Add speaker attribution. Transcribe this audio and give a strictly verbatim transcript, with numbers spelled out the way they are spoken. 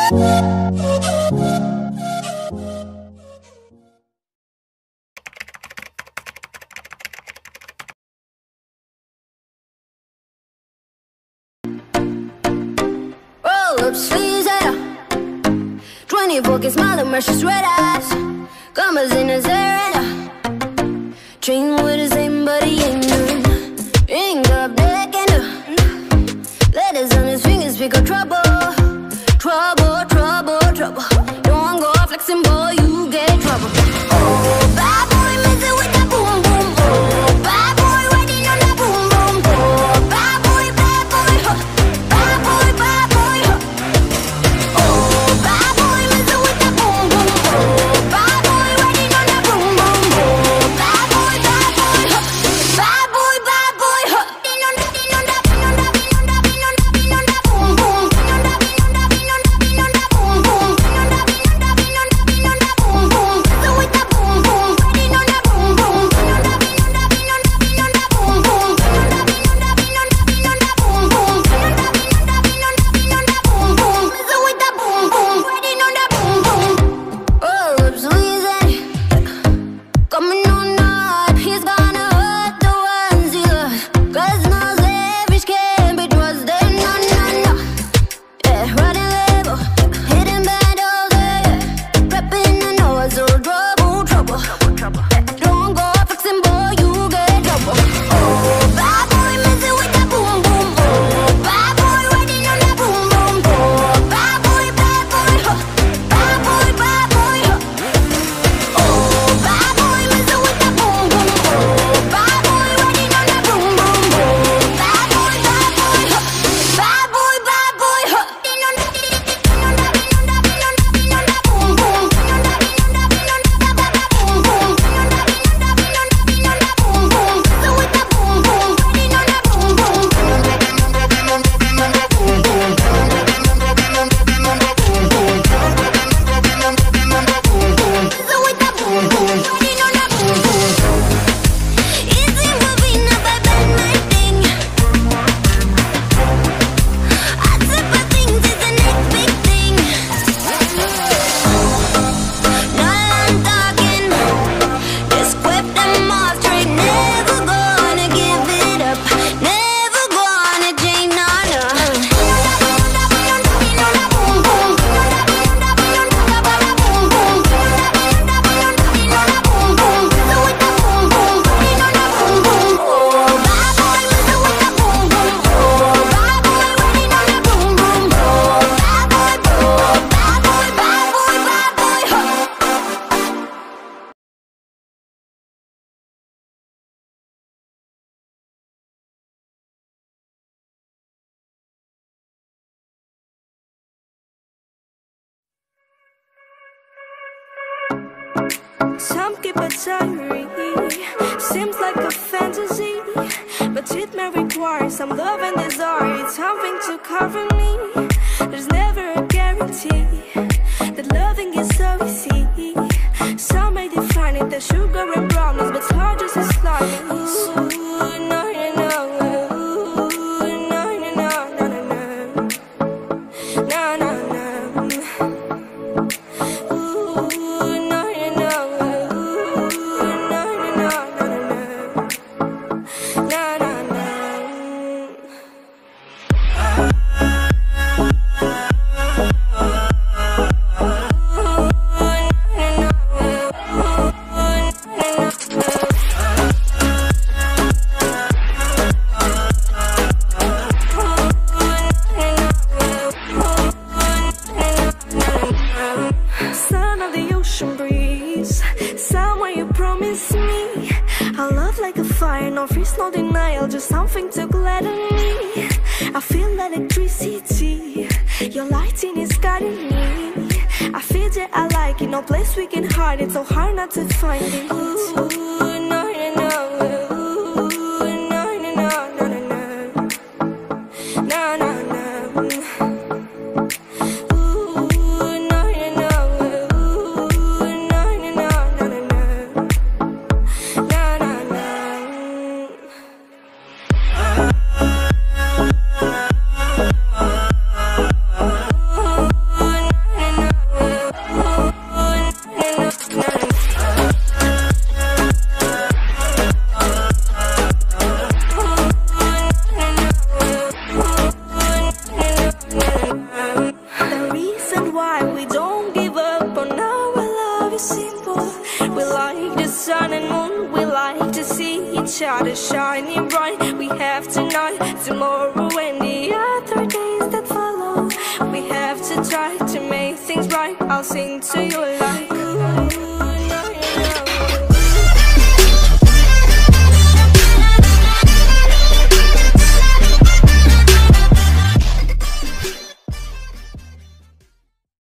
Speaker 1: Up sleeves and twenty-four K smile and precious red eyes. Commas in his hair and train with the same buddy ain't none. Ring up black and letters on his fingers pick up trouble. Trouble, trouble, trouble. Don't go flexing, boy, you get trouble. Oh, bad boy, messing with that boom, boom. Oh, bad boy, riding on that boom, boom. Oh, bad boy, bad boy, huh. Bad boy, bad boy, huh. Oh, bad boy, messing with that boom, boom. Oh, bad boy, riding on that boom, boom. Oh, bad boy, bad boy, huh. Bad boy, bad boy, huh. Ding on that, ding on that, ding on that, ding on that, ding on that, ding on that boom, boom. Ding on that, ding on that, ding on that, ding on that boom, boom. Ding on that, ding on that, ding on that, ding on that boom, boom. Messing with that boom, boom. Riding on that boom, boom. Ding on that, ding on that, ding on that, ding on that boom, boom. Ding on that, ding on that, ding on that, ding on that boom, boom. Ding on that, ding on that, ding on that, ding on that boom, boom. Messing with that boom, boom. Riding on that boom, boom. Oh, lips squeezing, coming on night. He's gonna hurt the ones he loves. 'Cause no selfish can't be trusted, no, no, no. Yeah, riding label, hitting battles, yeah. Prepping the nose, so trouble, trouble. Don't go flexing, boy, you get trouble. Oh, bad boy, messing with that boom, boom. Oh, bad boy, riding on that boom, boom. Oh, bad boy, bad boy, huh. Bad boy, bad boy, huh. Oh, bad boy, messing with that boom, boom. Oh, bad boy, riding on that boom, boom. Oh, bad boy, bad boy, huh. Bad boy, bad boy, huh. Ding on that, ding on that, ding on that, ding on that, ding on that boom, boom. Ding on that, ding on that, ding on that, that, that boom, boom. Ding on that, ding on that, ding on that, ding on that boom, boom. Messing with that boom, boom. Riding on that boom, boom. Ding on that, ding on that, ding on that, ding on that boom, boom. Ding on that, ding on that, ding on that, ding on that boom, boom. Ding on that, ding on that, ding on that, ding on that boom, boom. Messing with that boom, boom. Riding on that boom, boom. Easy moving up, I bet my thing. I said my things is the next big thing. Now I'm talking, just whip them off straight. Never gonna give it up, never gonna change, no, no.
Speaker 2: Some keep a diary, seems like a fantasy, but it may require some love and desire. It's something to cover me. There's never a guarantee that loving is so easy. Some may define it as sugar and brownies, but it's hard just as slimy. Ooh, no, no, no. Ooh, no, no, no, no, no, no. No, no, no. Son of the ocean breeze, somewhere you promised me a love like a fire, no fears, no denial, just something to gladden me. I feel electricity, your lighting is guiding me. I feel that I like it, no place we can hide it, so hard not to find it. Ooh, no, no, no. Ooh, no, no, no, no, no, no. No, no, no. each other shining bright. We have tonight, tomorrow and the other days that follow. We have to try to make things right. I'll sing to you like